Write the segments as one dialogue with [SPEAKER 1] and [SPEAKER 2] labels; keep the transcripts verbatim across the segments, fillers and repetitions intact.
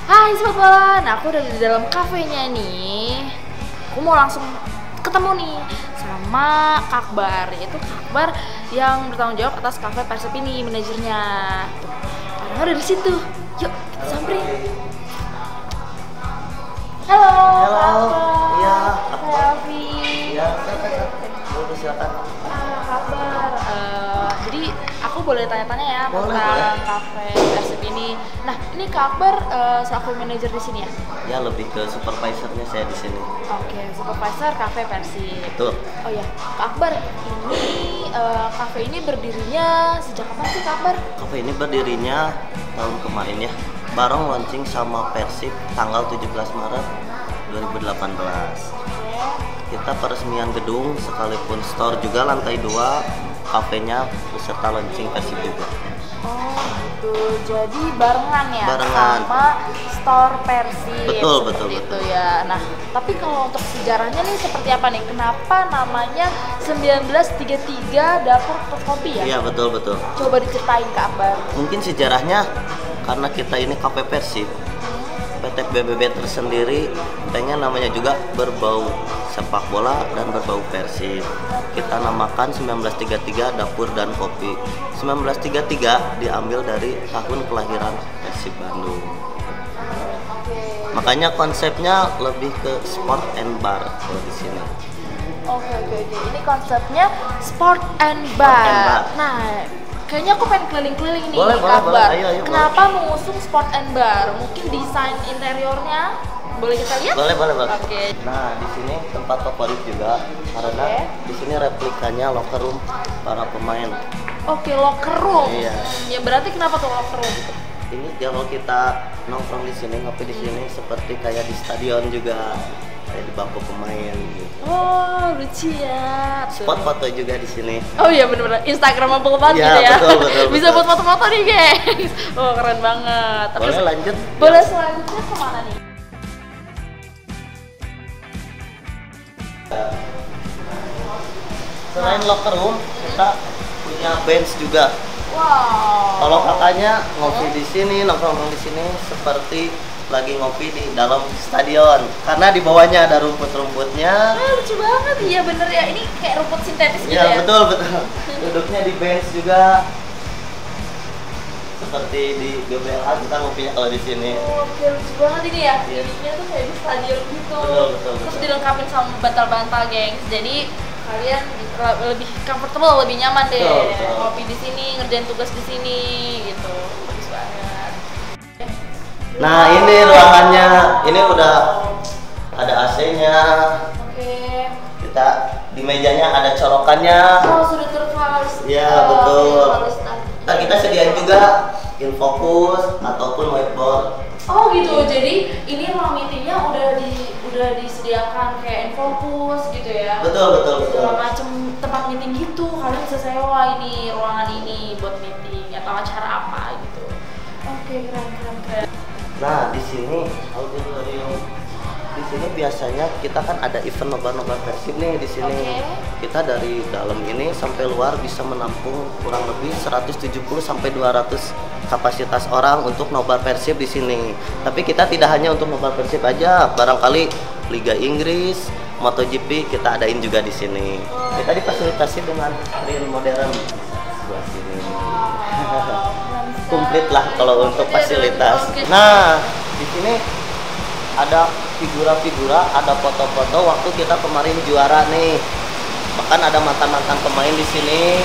[SPEAKER 1] Hai Sobat Bola, nah aku udah di dalam kafenya nih. Aku mau langsung ketemu nih sama Kak Akbar, yaitu Kak Akbar yang bertanggung jawab atas kafe Persib ini, manajernya. Tuh, orangnya udah di situ. Yuk, kita samperin. Halo,
[SPEAKER 2] Halo,
[SPEAKER 1] Kak Akbar.
[SPEAKER 2] iya,
[SPEAKER 1] Saya Alfi.
[SPEAKER 2] Iya, boleh silakan.
[SPEAKER 1] Ah, Kak Akbar, eh, jadi aku boleh tanya-tanya ya
[SPEAKER 2] Boleh,
[SPEAKER 1] tentang
[SPEAKER 2] boleh.
[SPEAKER 1] kafe Persib ini. Nah, ini Kak Akbar eh, selaku manajer di sini ya?
[SPEAKER 2] Ya lebih ke supervisornya saya di sini.
[SPEAKER 1] Oke, supervisor kafe Persib.
[SPEAKER 2] Betul.
[SPEAKER 1] Oh ya, Kak Akbar, ini eh, kafe ini berdirinya sejak kapan sih Kak Akbar?
[SPEAKER 2] Kafe ini berdirinya tahun kemarin ya. Bareng launching sama Persib tanggal tujuh belas Maret dua ribu delapan belas. Kita peresmian gedung sekalipun store juga lantai dua, kafenya beserta launching Persib juga.
[SPEAKER 1] Oh gitu, jadi barengan ya
[SPEAKER 2] Barengan.
[SPEAKER 1] sama store Persib.
[SPEAKER 2] Betul,
[SPEAKER 1] seperti
[SPEAKER 2] betul,
[SPEAKER 1] itu
[SPEAKER 2] betul.
[SPEAKER 1] ya. Nah, tapi kalau untuk sejarahnya nih seperti apa nih? Kenapa namanya seribu sembilan ratus tiga puluh tiga Dapur Kopi ya?
[SPEAKER 2] Iya betul betul.
[SPEAKER 1] Coba diceritain Kak Akbar.
[SPEAKER 2] Mungkin sejarahnya karena kita ini kafe Persib, P T B B B tersendiri pengen namanya juga berbau sepak bola dan berbau Persib. Kita namakan seribu sembilan ratus tiga puluh tiga Dapur dan Kopi. seribu sembilan ratus tiga puluh tiga diambil dari tahun kelahiran Persib Bandung. Makanya konsepnya lebih ke sport and bar kalau di sini.
[SPEAKER 1] Oke oke oke. Ini konsepnya sport and bar.
[SPEAKER 2] and bar.
[SPEAKER 1] Nah, kayaknya aku pengen keliling-keliling nih
[SPEAKER 2] Boleh,
[SPEAKER 1] Kak
[SPEAKER 2] boleh,
[SPEAKER 1] Akbar.
[SPEAKER 2] boleh. Ayo, ayo,
[SPEAKER 1] Kenapa mengusung sport and bar? Mungkin desain interiornya boleh kita lihat?
[SPEAKER 2] Boleh boleh boleh.
[SPEAKER 1] Oke.
[SPEAKER 2] Nah di sini tempat favorit juga karena
[SPEAKER 1] Oke.
[SPEAKER 2] di sini replikanya locker room para pemain.
[SPEAKER 1] Oke, locker room.
[SPEAKER 2] Iya.
[SPEAKER 1] Ya berarti kenapa tuh locker room?
[SPEAKER 2] Ini kalau kita nongkrong di sini, ngopi di sini seperti kayak di stadion juga, kayak di bangku pemain gitu.
[SPEAKER 1] Oh, lucu ya. Tuh.
[SPEAKER 2] Spot foto juga di sini.
[SPEAKER 1] Oh iya bener-bener Instagramable banget
[SPEAKER 2] Iya,
[SPEAKER 1] gitu ya.
[SPEAKER 2] betul, betul,
[SPEAKER 1] Bisa
[SPEAKER 2] betul.
[SPEAKER 1] buat foto-foto nih, guys. Oh, keren banget. Terus
[SPEAKER 2] Boleh lanjut?
[SPEAKER 1] boleh
[SPEAKER 2] Ya.
[SPEAKER 1] selanjutnya kemana nih?
[SPEAKER 2] Selain locker room, kita punya bench juga.
[SPEAKER 1] Wow.
[SPEAKER 2] Kalau kakaknya ngopi di sini, nongkrong di sini seperti lagi ngopi di dalam stadion. Karena di bawahnya ada rumput-rumputnya.
[SPEAKER 1] Ah, lucu banget. Iya bener ya. Ini kayak rumput sintetis gitu
[SPEAKER 2] Ya
[SPEAKER 1] ya.
[SPEAKER 2] betul betul. Duduknya di bench juga. Seperti di G B L A kita ngopinya kalau di sini.
[SPEAKER 1] Oh, oke, lucu banget ini ya.
[SPEAKER 2] Iya.
[SPEAKER 1] Ininya tuh kayak di stadion gitu.
[SPEAKER 2] Betul, betul,
[SPEAKER 1] Terus
[SPEAKER 2] betul.
[SPEAKER 1] dilengkapin sama bantal-bantal, gengs. Jadi kalian le- lebih comfortable, lebih nyaman deh
[SPEAKER 2] Betul, betul.
[SPEAKER 1] ngopi di sini, ngerjain tugas di sini gitu. Bagus banget.
[SPEAKER 2] Nah ini ruangannya, ini udah ada A C-nya.
[SPEAKER 1] Oke.
[SPEAKER 2] Kita di mejanya ada colokannya.
[SPEAKER 1] Oh, sudah terfalas.
[SPEAKER 2] Iya,
[SPEAKER 1] Oh,
[SPEAKER 2] betul.
[SPEAKER 1] terfalas tadi.
[SPEAKER 2] Nah kita sediain juga infocus ataupun whiteboard.
[SPEAKER 1] Oh gitu, jadi ini ruang meetingnya udah di udah disediakan kayak infocus gitu ya.
[SPEAKER 2] Betul betul betul.
[SPEAKER 1] Segala macem tempat meeting gitu, kalian bisa sewa ini ruangan ini buat meeting atau acara apa gitu. Oke, keren keren keren.
[SPEAKER 2] Nah di sini auditorium. Di sini biasanya kita kan ada event nobar-nobar Persib nih di sini.
[SPEAKER 1] Oke.
[SPEAKER 2] Kita dari dalam ini sampai luar bisa menampung kurang lebih seratus tujuh puluh sampai dua ratus kapasitas orang untuk nobar Persib di sini. Tapi kita tidak hanya untuk nobar Persib aja, barangkali Liga Inggris, MotoGP kita adain juga di sini. Kita difasilitasi dengan real modern sebelah sini. Komplit lah kalau untuk fasilitas.
[SPEAKER 1] Oke.
[SPEAKER 2] Nah, di sini ada figura-figura, ada foto-foto waktu kita kemarin juara nih. Bahkan ada mantan-mantan pemain di sini.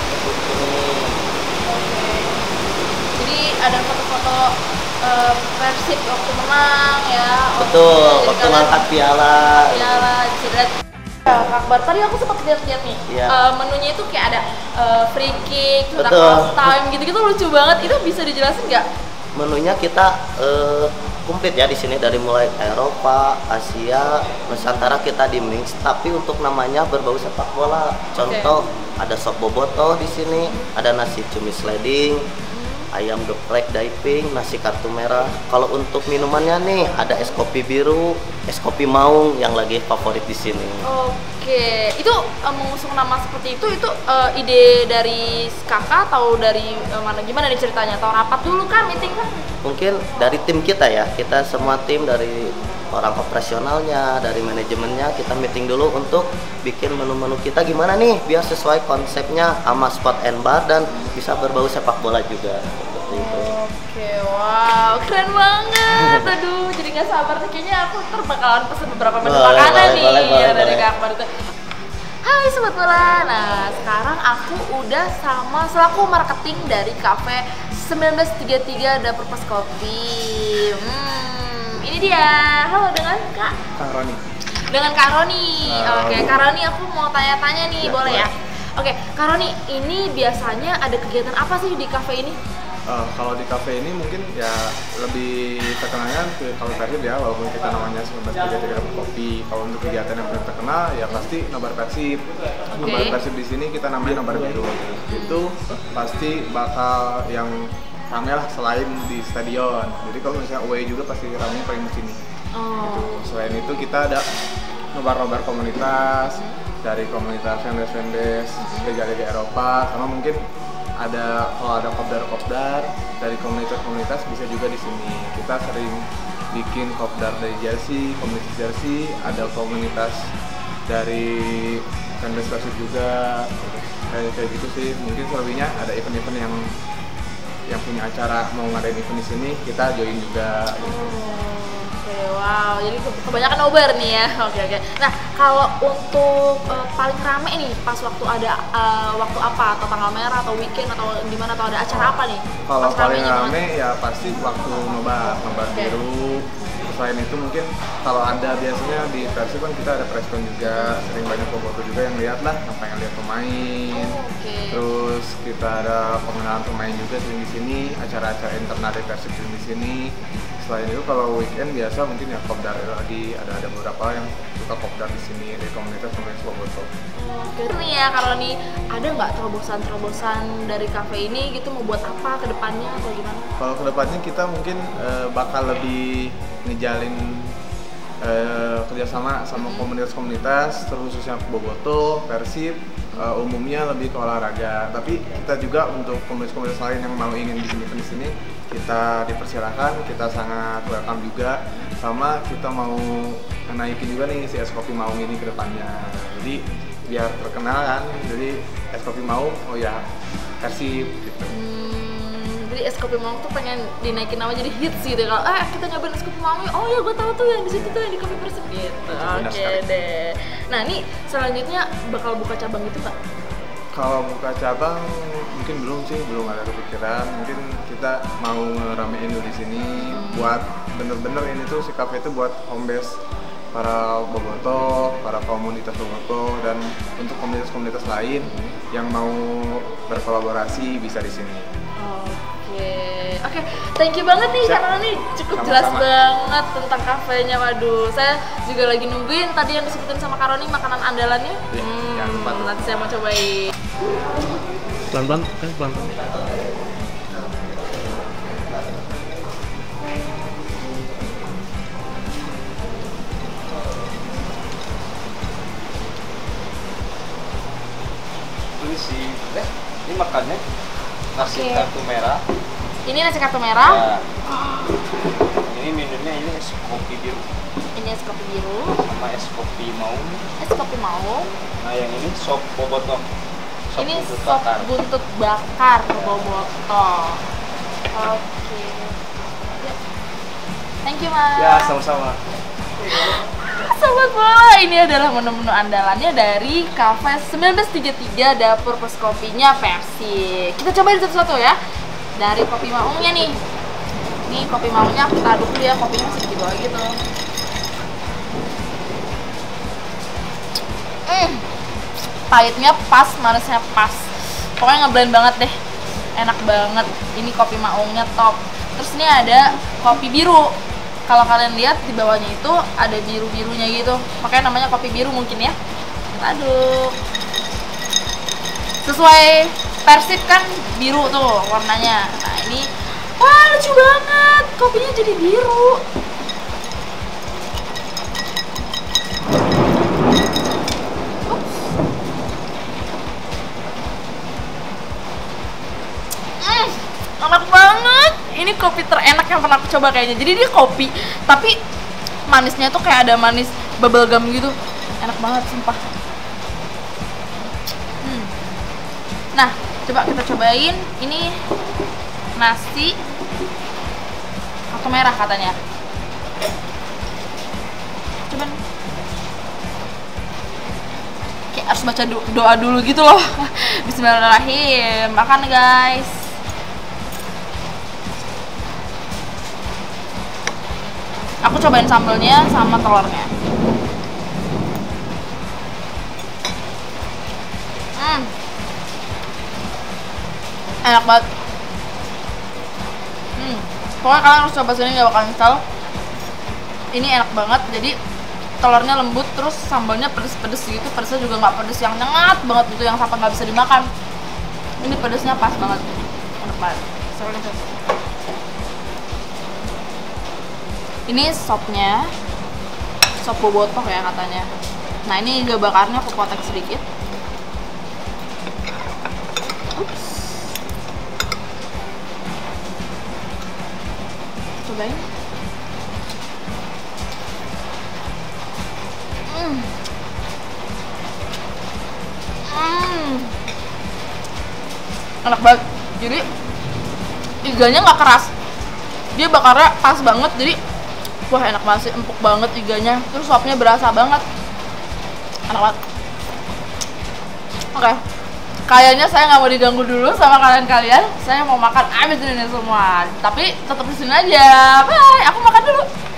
[SPEAKER 1] Jadi ada foto-foto eh, Persib waktu menang ya.
[SPEAKER 2] Betul,
[SPEAKER 1] Jadi
[SPEAKER 2] waktu
[SPEAKER 1] kalian-
[SPEAKER 2] ngangkat piala.
[SPEAKER 1] Piala bisa lihat. Ya, Kak Akbar, tadi aku sempat lihat-lihat nih.
[SPEAKER 2] Iya.
[SPEAKER 1] Eh, menunya itu kayak ada eh, free kick, tentang
[SPEAKER 2] Betul.
[SPEAKER 1] half time gitu-gitu, lucu banget. Itu bisa dijelasin nggak?
[SPEAKER 2] Menunya kita eh, komplit ya di sini dari mulai Eropa, Asia, Nusantara kita di mix. Tapi untuk namanya berbau sepak bola. Contoh ada sop bobotoh di sini, ada nasi cumi sliding, ayam geprek diving, nasi kartu merah. Kalau untuk minumannya nih ada es kopi biru, es kopi maung yang lagi favorit di sini.
[SPEAKER 1] Oke, itu eh, mengusung nama seperti itu, itu eh, ide dari kakak atau dari eh, mana gimana nih ceritanya? Atau rapat dulu kan, meeting kan?
[SPEAKER 2] mungkin dari tim kita ya, kita semua tim dari orang operasionalnya, dari manajemennya kita meeting dulu untuk bikin menu-menu kita gimana nih biar sesuai konsepnya sama spot and bar dan bisa berbau sepak bola juga seperti itu.
[SPEAKER 1] Oke, wow, keren banget. Aduh, jadi nggak sabar nih, kayaknya aku ntar bakalan pesen beberapa menu
[SPEAKER 2] Boleh,
[SPEAKER 1] makanan
[SPEAKER 2] boleh,
[SPEAKER 1] nih
[SPEAKER 2] boleh, boleh,
[SPEAKER 1] ya, dari
[SPEAKER 2] boleh.
[SPEAKER 1] Kak Akbar itu. Hai Sobat Bola, nah sekarang aku udah sama selaku marketing dari Cafe seribu sembilan ratus tiga puluh tiga The Purpose Coffee. Hmm, ini dia, halo dengan Kak
[SPEAKER 3] Kang Roni.
[SPEAKER 1] Dengan Kak Roni.
[SPEAKER 3] Halo.
[SPEAKER 1] Oke, Kak Roni aku mau tanya-tanya nih,
[SPEAKER 3] Ya,
[SPEAKER 1] boleh ya?
[SPEAKER 3] boleh.
[SPEAKER 1] Oke, Kak Roni, ini biasanya ada kegiatan apa sih di cafe ini?
[SPEAKER 3] Eh, kalau di kafe ini mungkin ya lebih terkenalnya ke kafe Persib ya, walaupun kita namanya seribu sembilan ratus tiga puluh tiga Kopi. Kalau untuk kegiatan yang paling terkenal ya pasti nobar Persib. Nobar Persib di sini kita namanya nobar biru. Itu pasti bakal yang ramai lah selain di stadion. Jadi kalau misalnya away juga pasti ramai paling di sini.
[SPEAKER 1] Oh.
[SPEAKER 3] Selain itu kita ada nobar-nobar komunitas dari komunitas fanbase-fanbase Liga-Liga Eropa, sama mungkin ada kalau ada kopdar-kopdar dari komunitas-komunitas bisa juga di sini. Kita sering bikin kopdar dari jersey, komunitas jersey, ada komunitas dari fanbase Persib juga. Kayak kayak gitu sih. Mungkin selebihnya ada event-event yang yang punya acara mau ngadain event di sini, kita join juga. Gitu.
[SPEAKER 1] Oke, wow. Jadi ke- kebanyakan nobar nih ya. Oke, oke. Nah, kalau untuk eh, paling rame nih pas waktu ada eh, waktu apa, atau tanggal merah atau weekend atau di mana, atau ada acara apa nih?
[SPEAKER 3] Kalau
[SPEAKER 1] Pas
[SPEAKER 3] paling
[SPEAKER 1] ramenya banget.
[SPEAKER 3] rame ya pasti waktu nobar, nobar
[SPEAKER 1] Oke.
[SPEAKER 3] biru. Selain itu mungkin kalau ada biasanya di Persib kan kita ada preskon juga, sering banyak foto juga yang lihat lah, apa yang lihat pemain.
[SPEAKER 1] Oh, oke.
[SPEAKER 3] Terus kita ada pengenalan pemain juga sering di sini, acara-acara internal dari Persib sering di sini. Selain itu kalau weekend biasa mungkin ya kopdar lagi, ada ada beberapa yang suka kopdar di sini dari komunitas komunitas Boboto.
[SPEAKER 1] Oke, nih ya kalau nih ada nggak terobosan-terobosan dari cafe ini gitu, mau buat apa ke depannya atau gimana?
[SPEAKER 3] Kalau kedepannya kita mungkin eh, bakal lebih ngejalin eh, kerjasama sama komunitas-komunitas, terkhususnya Boboto, Persib, eh, umumnya lebih ke olahraga. Tapi kita juga untuk komunitas-komunitas lain yang mau ingin bikin event di sini, kita dipersilakan, kita sangat welcome juga. Sama kita mau naikin juga nih si es kopi Maung ini ke depannya. Jadi biar terkenal kan, jadi es kopi Maung, oh ya Persib gitu.
[SPEAKER 1] Hmm, jadi es kopi Maung tuh pengen dinaikin nama jadi hits gitu. Kalau eh kita nyobain es kopi Maung, oh ya gue tahu tuh yang di situ tuh yang di Kopi Persib gitu.
[SPEAKER 3] Benar
[SPEAKER 1] Oke
[SPEAKER 3] sekali.
[SPEAKER 1] deh. Nah nih selanjutnya bakal buka cabang itu nggak?
[SPEAKER 3] Kalau buka cabang mungkin belum sih, belum ada kepikiran. Mungkin kita mau ngeramein dulu di sini buat bener-bener ini tuh si cafe itu buat home base para Boboto, para komunitas Boboto, dan untuk komunitas-komunitas lain yang mau berkolaborasi bisa di sini.
[SPEAKER 1] Oke, oke, thank you banget nih
[SPEAKER 3] Siap.
[SPEAKER 1] karena nih cukup
[SPEAKER 3] Sama-sama.
[SPEAKER 1] jelas banget tentang kafenya. Waduh, saya juga lagi nungguin tadi yang disebutin sama Karoni makanan andalannya.
[SPEAKER 3] Iya, jangan lupa tuh.
[SPEAKER 1] nanti saya mau cobain.
[SPEAKER 4] Pelan-pelan, kan pelan-pelan.
[SPEAKER 5] Ini si eh ini makannya nasi
[SPEAKER 1] Oke.
[SPEAKER 5] kartu merah.
[SPEAKER 1] Ini nasi kartu merah,
[SPEAKER 5] Ya. Ini minumnya ini es kopi biru
[SPEAKER 1] ini es kopi biru,
[SPEAKER 5] sama es kopi maung.
[SPEAKER 1] es kopi maung,
[SPEAKER 5] Nah yang ini sop boboto. Sop
[SPEAKER 1] ini
[SPEAKER 5] buntut
[SPEAKER 1] sop
[SPEAKER 5] bakar.
[SPEAKER 1] buntut bakar Boboto. Oke, ya. Thank you mas.
[SPEAKER 5] Ya sama-sama.
[SPEAKER 1] Sobat Bola, ini adalah menu-menu andalannya dari Cafe seribu sembilan ratus tiga puluh tiga Dapur Plus Kopinya Persib. Kita cobain satu-satu ya. Dari kopi maungnya nih. Nih kopi maungnya kita aduk dulu ya, kopinya masih gitu aja tuh. Hmm. Pahitnya pas, manisnya pas. Pokoknya ngeblend banget deh. Enak banget. Ini kopi maungnya top. Terus ini ada kopi biru. Kalau kalian lihat di bawahnya itu ada biru-birunya gitu, makanya namanya kopi biru mungkin ya. Kita aduk. Sesuai Persib kan biru tuh warnanya. Nah ini, wah lucu banget, kopinya jadi biru. Ups. Mm, enak banget. Ini ini kopi terenak yang pernah aku coba kayaknya. Jadi dia kopi, tapi manisnya tuh kayak ada manis bubble gum gitu. Enak banget sumpah. Hmm. Nah, coba kita cobain ini nasi atau merah katanya. Coba. Kayak harus baca do doa dulu gitu loh. Bismillahirrahmanirrahim. Makan guys. Aku cobain sambelnya sama telurnya. Hmm. Enak banget. Hmm. Pokoknya kalian harus coba sini, gak bakalan nyesel. Ini enak banget. Jadi telurnya lembut, terus sambalnya pedes-pedes gitu. Pedesnya juga nggak pedes yang nyengat banget gitu, yang sampai nggak bisa dimakan. Ini pedesnya pas banget. Enak banget. Ini sopnya, sop bobotoh ya katanya. Nah ini iga bakarnya aku potek sedikit. Ups. Cobain. Hmm. Hmm. Enak banget. Jadi iganya nggak keras. Dia bakarnya pas banget. Jadi wah enak banget sih, empuk banget iganya. Terus sopnya berasa banget. Enak banget. Oke okay. Kayaknya saya nggak mau diganggu dulu sama kalian-kalian. Saya mau makan abis ini semua. Tapi tetap di sini aja. Bye, aku makan dulu.